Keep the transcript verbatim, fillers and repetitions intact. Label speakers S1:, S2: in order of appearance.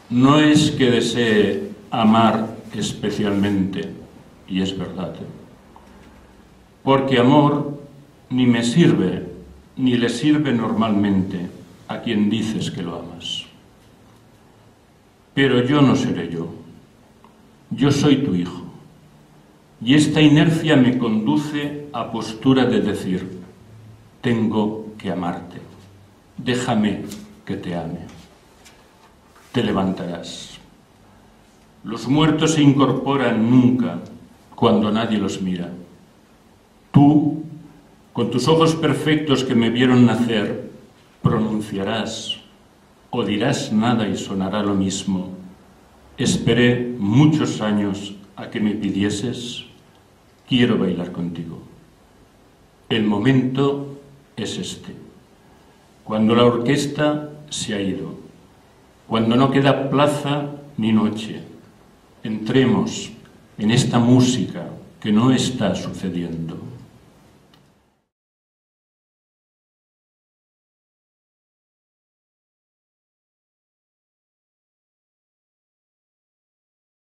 S1: no es que desee amar especialmente, y es verdad, ¿eh? Porque amor ni me sirve, ni le sirve normalmente a quien dices que lo amas. Pero yo no seré yo, yo soy tu hijo, y esta inercia me conduce a postura de decir, tengo que amarte, déjame que te ame. Te levantarás. Los muertos se incorporan nunca cuando nadie los mira. Tú, con tus ojos perfectos que me vieron nacer, pronunciarás o dirás nada y sonará lo mismo. Esperé muchos años a que me pidieses, quiero bailar contigo. El momento es este, cuando la orquesta se ha ido, cuando no queda plaza ni noche. Entremos en esta música que no está sucediendo.